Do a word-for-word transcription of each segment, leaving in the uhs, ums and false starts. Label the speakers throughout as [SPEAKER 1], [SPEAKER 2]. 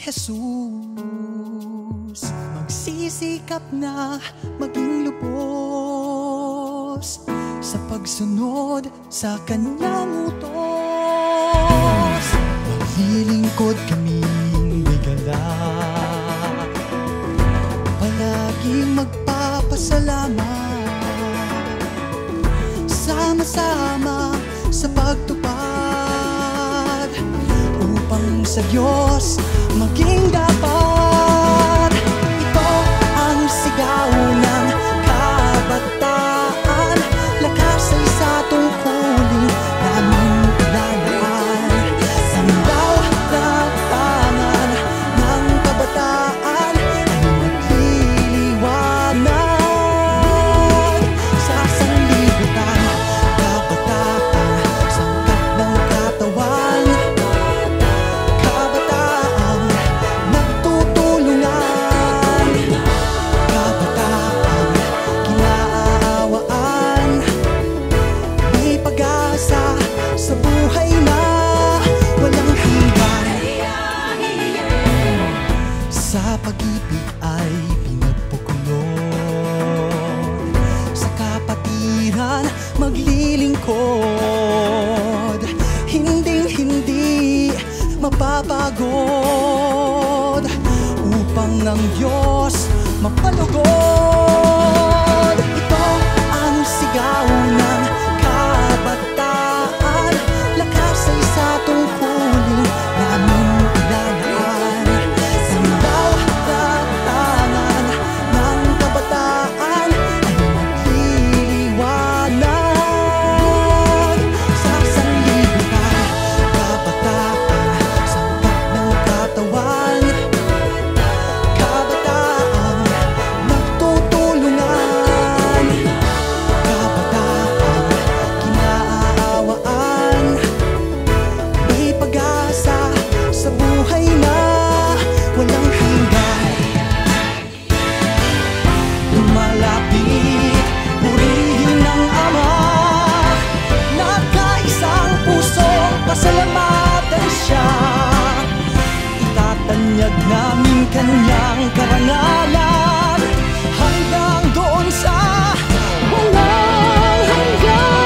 [SPEAKER 1] Jesus, magsisikap na maging lubos sa pagsunod sa kanyang utos. Maglilingkod kaming may galak, palaging magpapasalamat, sama-sama sa pagtupad, upang sa Diyos maging dapat. Ito ang sigaw ng kabataan, lakas ay sa tungkulin namin ilalaan. Sambaw na tangan ng kabataan ay magliliwanag sa sanlibutan. Kabataan, sangkap ng katawan, kabataan, nagtutulungan, kabataan, kinaawaan, may pag-asa sa buhay na walang hanggan. Sa pag-ibig ay pinagpukulong, sa kapatiran maglilingkod, hinding-hindi mapapagod, upang ang Diyos mapalugod. Ito ang sigaw ng kabataan, lakas ay sa tungkulin namin ilalaan. Sambaw na tangan ng kabataan ay magliliwanag sa sanlibutan. Kabataan, sangkap ng katawan, kabataan, nagtutulungan, kabataan, kinaawaan, may pag-asa sa buhay na walang hanggan. Lumalapit, purihin ang Ama, nagkaisang pusong pasalamatan siya. Itatanyag namin kanyang karangalan hanggang doon sa walang hanggan.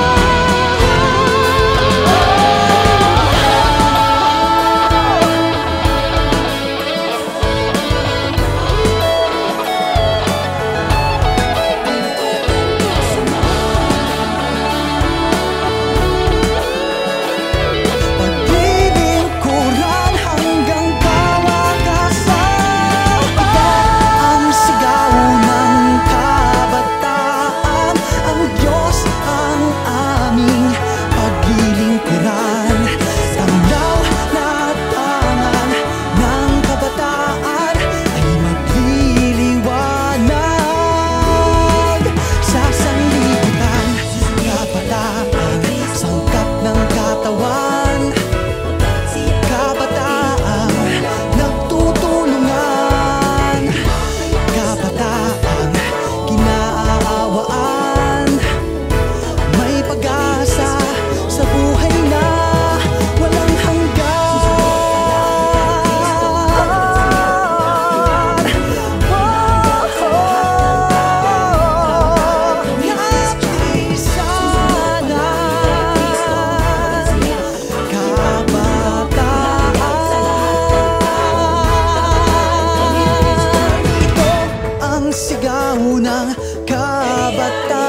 [SPEAKER 1] Paglilingkuran hanggang kawakasan, ito ang sigaw ng kabataan. Ang Diyos ang aming paglilingkuran. Tanglaw na tangan ng kabataan ay magliliwanag sa sanlibutan. Kabataan, sangkap ng katawan, kabataan, nagtutulungan, kabataan, kinaawaan, may pag-asa sa buhay na walang hanggan. Kabataan, ito ang sigaw ng kabataan.